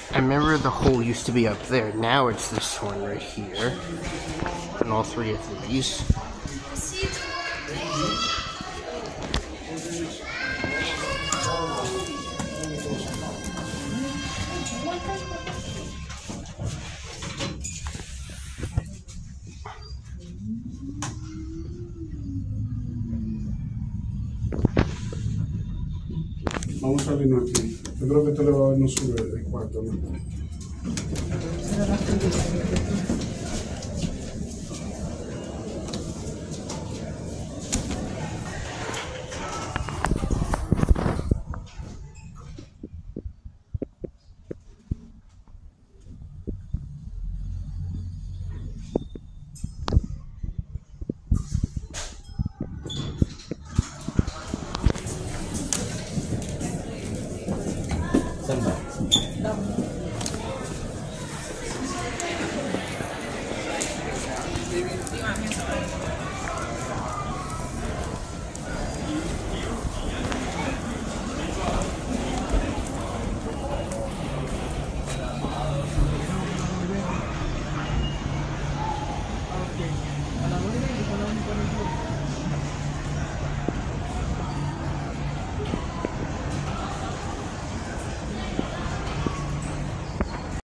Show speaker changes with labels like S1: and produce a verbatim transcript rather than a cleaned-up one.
S1: I remember the hole used to be up there. Now it's this one right here. And all three of these.
S2: Vamos a salirnos aquí. Yo creo que esto le va a dar no sube el cuarto, ¿no?
S3: Sembra.